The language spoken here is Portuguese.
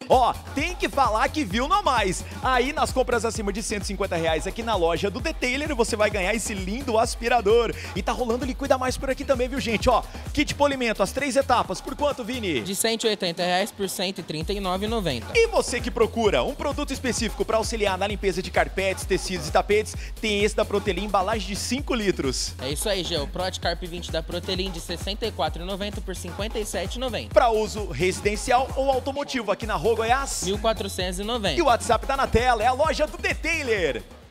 Ó, tem que falar que viu no mais. Aí nas compras acima de R$ 150 aqui na loja do Detailer, você vai ganhar esse lindo aspirador. E tá rolando Liquida Mais por aqui também, viu, gente? Ó, kit polimento, as 3 etapas, por quanto, Vini? De R$ 180 por R$ 139,90. E você que procura um produto específico para auxiliar na limpeza de carpetes, tecidos e tapetes, tem esse da Protelim, embalagem de 5 litros. É isso aí, Gê. O Prot Carp 20 da Protelim de R$ 64,90 por R$ 57,90. Para uso residencial ou automotivo, aqui na Rua Goiás, 1.490. E o WhatsApp tá na tela, é a loja do Detailer.